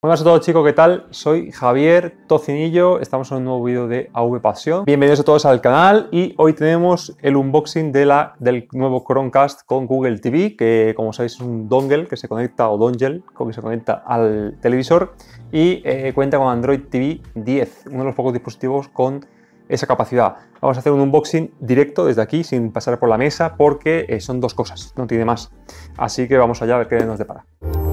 Buenas a todos chicos, ¿qué tal? Soy Javier Tocinillo, estamos en un nuevo vídeo de AV Pasión. Bienvenidos a todos al canal y hoy tenemos el unboxing del nuevo Chromecast con Google TV, que como sabéis es un dongle que se conecta, o dongle, que se conecta al televisor y cuenta con Android TV 10, uno de los pocos dispositivos con esa capacidad. Vamos a hacer un unboxing directo desde aquí, sin pasar por la mesa, porque son dos cosas, no tiene más. Así que vamos allá a ver qué nos depara.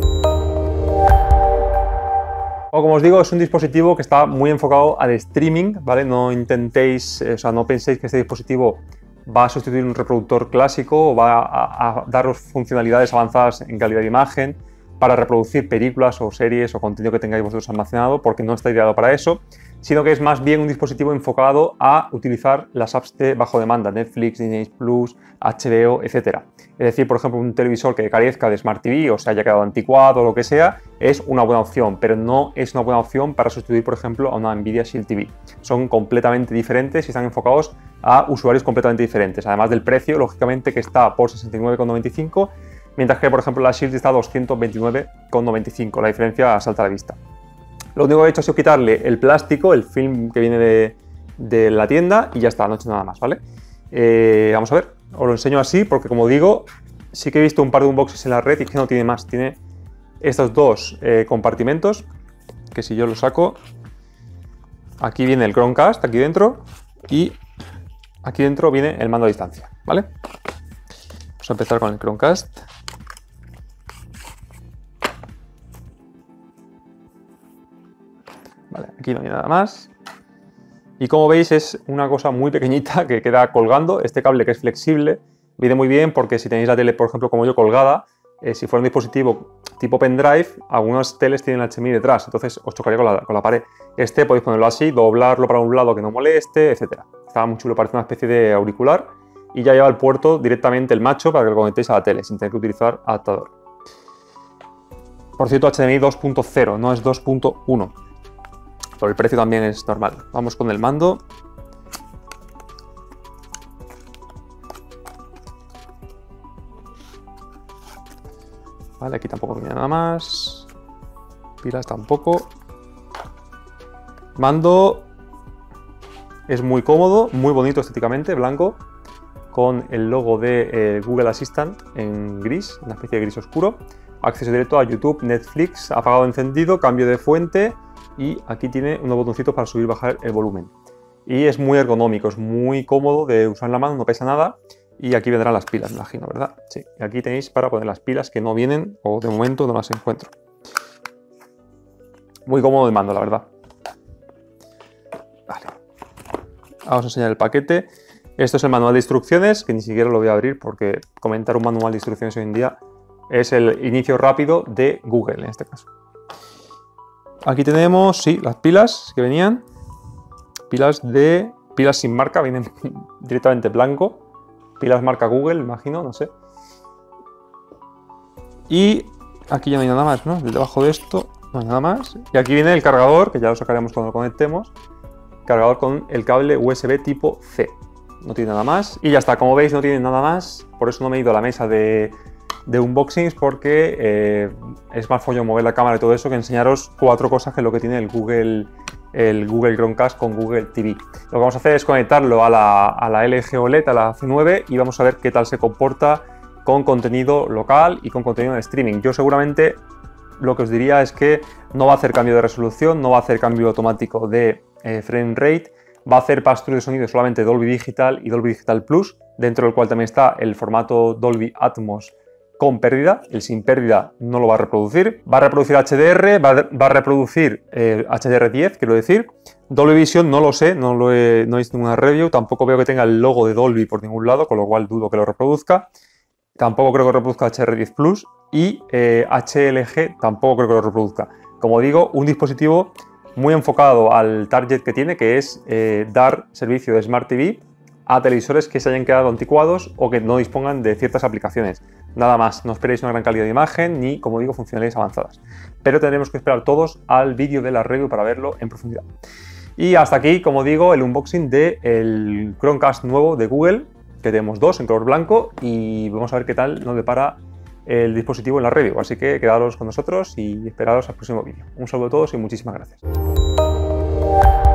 Como os digo, es un dispositivo que está muy enfocado al streaming, ¿vale? No intentéis, no penséis que este dispositivo va a sustituir un reproductor clásico o va a daros funcionalidades avanzadas en calidad de imagen para reproducir películas o series o contenido que tengáis vosotros almacenado, porque no está ideado para eso, sino que es más bien un dispositivo enfocado a utilizar las apps de bajo demanda, Netflix, Disney Plus, HBO, etc. Es decir, por ejemplo, un televisor que carezca de Smart TV o se haya quedado anticuado o lo que sea, es una buena opción, pero no es una buena opción para sustituir, por ejemplo, a una Nvidia Shield TV. Son completamente diferentes y están enfocados a usuarios completamente diferentes, además del precio, lógicamente, que está por 69,95, mientras que, por ejemplo, la Shield está a 229,95, la diferencia salta a la vista. Lo único que he hecho ha sido quitarle el plástico, el film que viene de la tienda y ya está, no he hecho nada más, ¿vale? Vamos a ver, os lo enseño así porque, como digo, sí que he visto un par de unboxings en la red y que no tiene más. Tiene estos dos compartimentos, que si yo lo saco, aquí viene el Chromecast, aquí dentro, y aquí dentro viene el mando a distancia, ¿vale? Vamos a empezar con el Chromecast. Vale, aquí no hay nada más. Y como veis es una cosa muy pequeñita que queda colgando. Este cable, que es flexible, viene muy bien porque si tenéis la tele, por ejemplo, como yo, colgada, si fuera un dispositivo tipo pendrive, algunas teles tienen HDMI detrás, entonces os chocaría con la pared. Este podéis ponerlo así, doblarlo para un lado que no moleste, etc. Está muy chulo, parece una especie de auricular y ya lleva el puerto directamente el macho para que lo conectéis a la tele sin tener que utilizar adaptador. Por cierto, HDMI 2.0, no es 2.1. Pero el precio también es normal. Vamos con el mando. Vale, aquí tampoco viene nada más. Pilas tampoco. Mando es muy cómodo, muy bonito estéticamente, blanco, con el logo de Google Assistant en gris, una especie de gris oscuro. Acceso directo a YouTube, Netflix, apagado, encendido, cambio de fuente. Y aquí tiene unos botoncitos para subir y bajar el volumen. Y es muy ergonómico, es muy cómodo de usar en la mano, no pesa nada. Y aquí vendrán las pilas, me imagino, ¿verdad? Sí, y aquí tenéis para poner las pilas que no vienen, o de momento no las encuentro. Muy cómodo el mando, la verdad. Vale. Vamos a enseñar el paquete. Esto es el manual de instrucciones, que ni siquiera lo voy a abrir porque comentar un manual de instrucciones hoy en día es el inicio rápido de Google, en este caso. Aquí tenemos, sí, las pilas que venían. Pilas sin marca, vienen directamente blanco. Pilas marca Google, imagino, no sé. Y aquí ya no hay nada más, ¿no? Debajo de esto no hay nada más. Y aquí viene el cargador, que ya lo sacaremos cuando lo conectemos. Cargador con el cable USB tipo C. No tiene nada más. Y ya está, como veis no tiene nada más. Por eso no me he ido a la mesa de unboxings, porque es más follón mover la cámara y todo eso que enseñaros cuatro cosas que es lo que tiene el Google Chromecast con Google TV. Lo que vamos a hacer es conectarlo a la LG OLED, a la C9, y vamos a ver qué tal se comporta con contenido local y con contenido en streaming. Yo seguramente lo que os diría es que no va a hacer cambio de resolución, no va a hacer cambio automático de frame rate, va a hacer pass-through de sonido solamente Dolby Digital y Dolby Digital Plus, dentro del cual también está el formato Dolby Atmos con pérdida. El sin pérdida no lo va a reproducir. Va a reproducir HDR, va a reproducir HDR10, quiero decir. Dolby Vision no lo sé, no he visto ninguna review. Tampoco veo que tenga el logo de Dolby por ningún lado, con lo cual dudo que lo reproduzca. Tampoco creo que reproduzca HDR10 Plus y HLG tampoco creo que lo reproduzca. Como digo, un dispositivo muy enfocado al target que tiene, que es dar servicio de Smart TV a televisores que se hayan quedado anticuados o que no dispongan de ciertas aplicaciones. Nada más, no esperéis una gran calidad de imagen ni, como digo, funcionalidades avanzadas. Pero tendremos que esperar todos al vídeo de la review para verlo en profundidad. Y hasta aquí, como digo, el unboxing del Chromecast nuevo de Google, que tenemos dos en color blanco, y vamos a ver qué tal nos depara el dispositivo en la review. Así que quedaros con nosotros y esperaros al próximo vídeo. Un saludo a todos y muchísimas gracias.